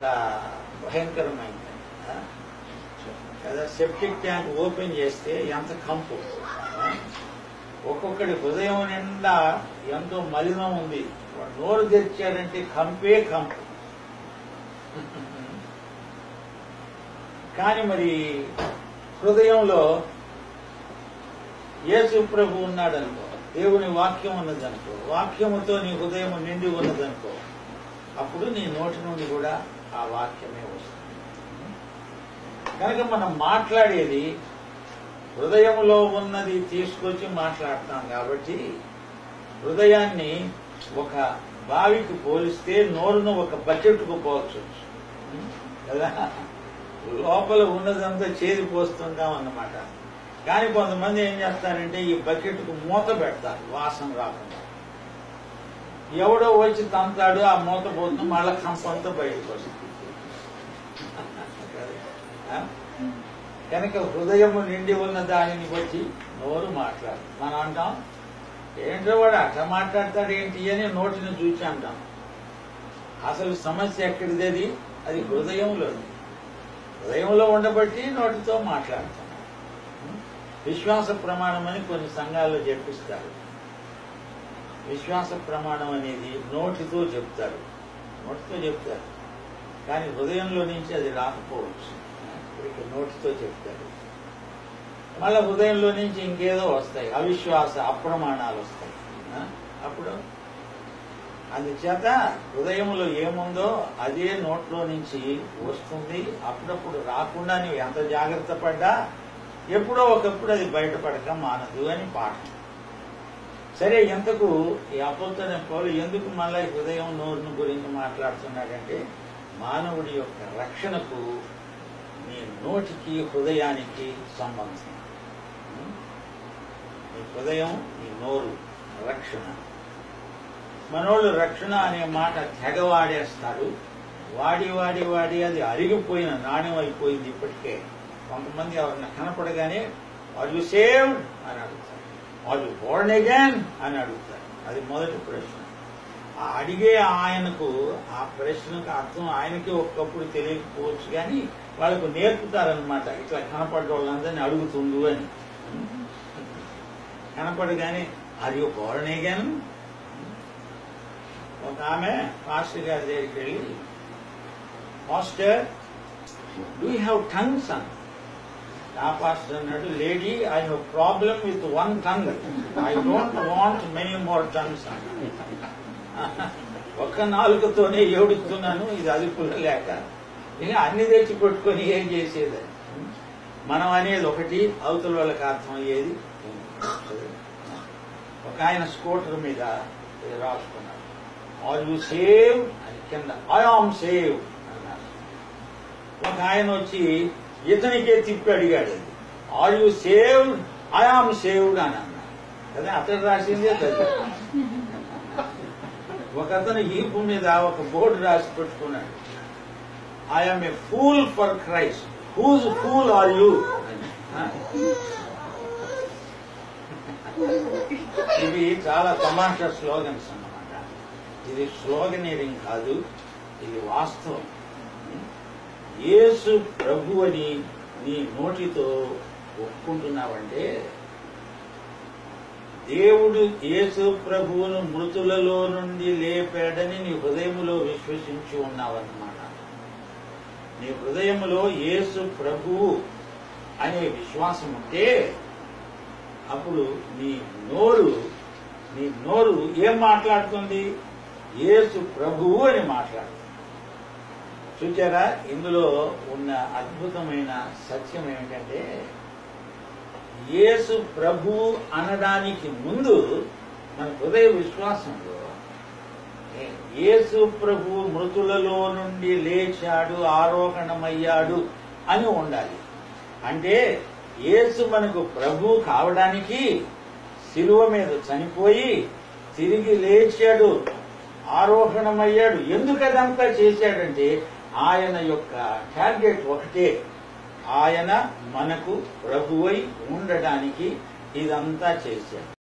భయంకరమైంది కదా. Septic tank open చేస్తే ఎంత కంపు, ఒక్కొక్కడి హృదయం నిండా ఎంతో మలినం ఉంది. నోరు తెరిచాడంటే కంపే కంపు. కానీ మరి హృదయంలో యేసు ప్రభు ఉన్నాడనుకో, దేవుని వాక్యం ఉన్నదనుకో, వాక్యముతో నీ హృదయం నిండి ఉన్నదనుకో, అప్పుడు నీ నోటి నుండి కూడా ఆ వాక్యమే వస్తుంది. కనుక మనం మాట్లాడేది హృదయంలో ఉన్నది తీసుకొచ్చి మాట్లాడతాం. కాబట్టి హృదయాన్ని ఒక బావికి పోలిస్తే నోరును ఒక బకెట్కు పోల్చొచ్చు కదా. లోపల ఉన్నదంతా చేది పోస్తుంటాం అన్నమాట. కానీ కొంతమంది ఏం చేస్తారంటే ఈ బకెట్కు మూత పెడతారు వాసన రాకుండా. ఎవడో వచ్చి తంతాడు, ఆ మూత పోతుంది, మళ్ళా కంపంతా బయటకు వస్తుంది. కనుక హృదయము నిండి ఉన్న దానిని బట్టి నోరు మాట్లాడు. మనం అంటాం ఏంటో వాడు అట్లా మాట్లాడతాడు ఏంటి అని నోటిని చూసి అంటాం. అసలు సమస్య ఎక్కడిది? అది హృదయంలోది. హృదయంలో ఉండబట్టి నోటితో మాట్లాడతాం. విశ్వాస ప్రమాణం అని కొన్ని సంఘాల్లో చెప్పిస్తారు. విశ్వాస ప్రమాణం అనేది నోటితో చెప్తారు, కానీ హృదయంలో నుంచి అది రాకపోవచ్చు. ఇక నోటితో చెప్తారు, మళ్ళా హృదయంలో నుంచి ఇంకేదో వస్తాయి, అవిశ్వాస అప్రమాణాలు వస్తాయి. అప్పుడు అందుచేత హృదయంలో ఏముందో అదే నోట్లో నుంచి వస్తుంది. అప్పుడప్పుడు రాకుండా నీవు ఎంత జాగ్రత్త పడ్డా ఎప్పుడో ఒకప్పుడు అది బయటపడక మానదు అని పాఠం. సరే, ఎంతకు ఈ అపోస్తలుడైన పౌలు ఎందుకు మళ్ళా హృదయం నోరును గురించి మాట్లాడుతున్నాడంటే, మానవుడి యొక్క రక్షణకు నీ నోటికి హృదయానికి సంబంధం. నీ హృదయం, నీ నోరు రక్షణ. మనోళ్ళు రక్షణ అనే మాట తెగవాడేస్తారు. వాడి వాడి వాడి అది అరిగిపోయిన నాణ్యం అయిపోయింది ఇప్పటికే. కొంతమంది ఎవరిని కనపడగానే ఆర్ యు సేవ్డ్ అని అడుగుతారు, ఆర్ యు బోర్న్ అగైన్ అని అడుగుతారు. అది మొదటి ప్రశ్న. ఆ అడిగే ఆయనకు ఆ ప్రశ్నకు అర్థం ఆయనకి ఒక్కప్పుడు తెలియకపోవచ్చు, కానీ వాళ్ళకు నేర్పుతారనమాట. ఇట్లా కనపడ్డ వాళ్ళందరినీ అడుగుతుండు అని. కనపడగానే ఆర్ యు బోర్న్ అగైన్. ఒక ఆమె పాస్టర్ గారి దగ్గరికి వెళ్ళి, pastor do you have tongues అని. ఆ పాస్టర్ అన్నాడు, lady I have problem with one tongue, I don't want many more tongues అన్నాడు. ఒక్క నాలుగుతోనే ఏడుస్తున్నాను, ఇది అదుపులో లేక. ఇక అన్ని తెచ్చి కొట్టుకొని ఏం చేసేది? మనం అనేది ఒకటి, అవతల వాళ్ళకి అర్థం అయ్యేది. ఒక ఆయన స్కూటర్ మీద రాసుకున్నాడు, ఆర్ యు సేవ్ అని కింద ఐ ఆమ్ సేవ్ అన్నారు. ఒక ఆయన వచ్చి ఇతనికే తిప్పి అడిగాడు, are you saved? I am saved అని అన్నారు కదా. అతడు రాసిందే కదా. ఒక అతను ఈపు మీద ఒక బోర్డు రాసి పెట్టుకున్నాడు, I am a fool for Christ, whose fool are you అని. ఇవి చాలా తమాషా స్లోగన్స్ అన్నమాట. ఇది స్లోగనీరింగ్ కాదు, ఇది వాస్తవం. యేసు ప్రభు అని నీ నోటితో ఒప్పుకుంటున్నావంటే, దేవుడు యేసు ప్రభువును మృతులలో నుండి లేపాడని నీ హృదయములో విశ్వసించి ఉన్నావన్నమాట. నీ హృదయములో యేసు ప్రభువు అనే విశ్వాసం ఉంటే అప్పుడు నీ నోరు ఏం మాట్లాడుతుంది? యేసు ప్రభువు అని మాట్లాడుతుంది. చూచారా? ఇందులో ఉన్న అద్భుతమైన సత్యం ఏమిటంటే, యేసు ప్రభువు అనడానికి ముందు మన హృదయ విశ్వాసంలో యేసు ప్రభువు మృతులలో నుండి లేచాడు, ఆరోహణమయ్యాడు అని ఉండాలి. అంటే యేసు మనకు ప్రభు కావడానికి శిలువ మీద చనిపోయి తిరిగి లేచాడు, ఆరోహణమయ్యాడు. ఎందుకు అదంతా చేశాడంటే, ఆయన యొక్క టార్గెట్ ఒకటే, ఆయన మనకు ప్రభువై ఉండడానికి ఇదంతా చేశాడు.